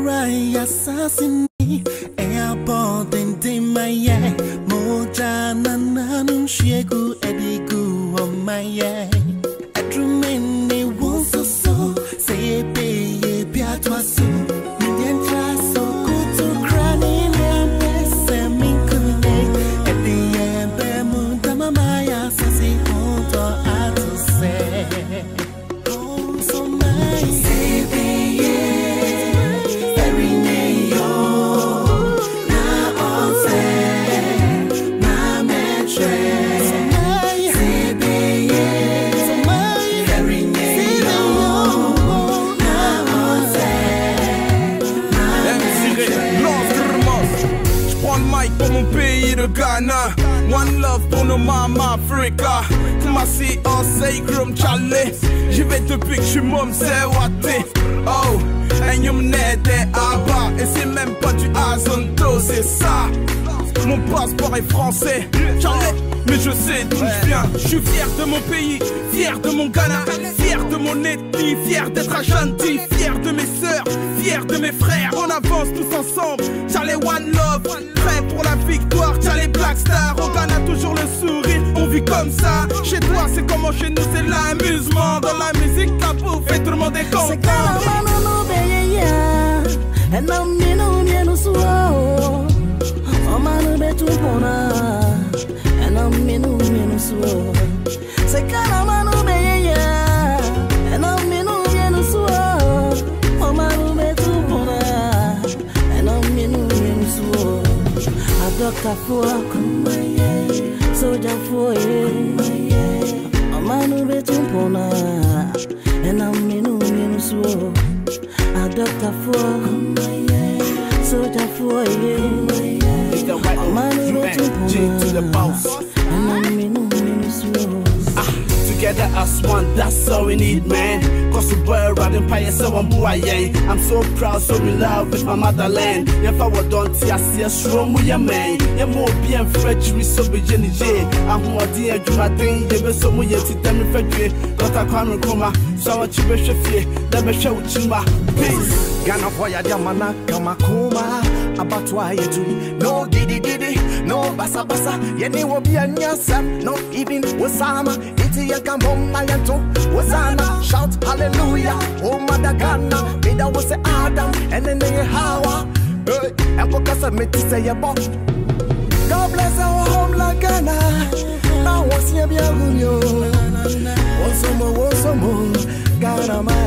cry assassin. Airport and Dimaya, Mojana Nanum Shegu Edigu on my eye. I drew many once or so, say, pay, Piatwa so. Million tries so good to cry in your best and me could at the end, Bemundama Maya, Sassy, hold or I to say. Oh, so my pour mon pays de Ghana. One love pour nos mamans Africa. Kumasi en Seigrum Chalet. J'y vais depuis que j'suis môme, c'est Waté. Oh, and you m'n'aide à bas. Et c'est même pas du Azonto, c'est ça. Mon passeport est français. Chalet, mais je sais d'où je viens. Je suis fier de mon pays, fier de mon Ghana, fier de mon ethnie, fier d'être Ashanti, fier de mes sœurs, fier de mes frères. On avance tous ensemble. Charlie One Love, prêt pour la victoire. Charlie Black Star, au Ghana toujours le sourire. On vit comme ça. Chez toi c'est comment chez nous c'est l'amusement. Dans la musique la bouffe et tout le monde est content. Doctor for soldier for a man who betumpona and I'm in so a doctor for soldier for a man who betumpona and I'm in so. Together as one, that's all we need, man. Cause we boy riding by someone who I am. I'm so proud, so in love with my motherland. If I were done, I see a strong with your man. You're more being French, we so be Jenny J. I'm more dear, do my thing, you be so much to tell me Freddy. Got a corner coma, so what you be chef, let me show you my peace. Ghana boy, I damana kamakoma. About why you do no diddy, no basa basa. Yeni will be a nyasam, no even Wasama. Iti yakam mayanto, Wasana. Shout hallelujah, oh mother Ghana. Bida was a Adam, and then they Hawa. And because I met to say about God bless our homeland Ghana. Now what's your biagunyo? Once more, Ghana, my